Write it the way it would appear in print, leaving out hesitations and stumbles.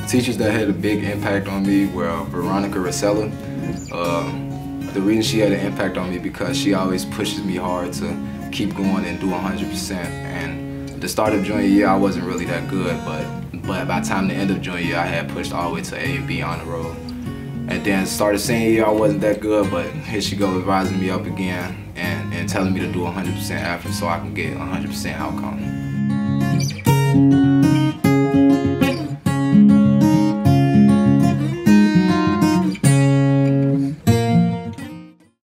Teachers that had a big impact on me were Veronica Raceala. The reason she had an impact on me because she always pushes me hard to keep going and do 100%. And at the start of junior year, I wasn't really that good, but by the time the end of junior year, I had pushed all the way to A and B on the road. And then started senior year, I wasn't that good, but here she goes rising me up again and telling me to do 100% effort so I can get 100% outcome.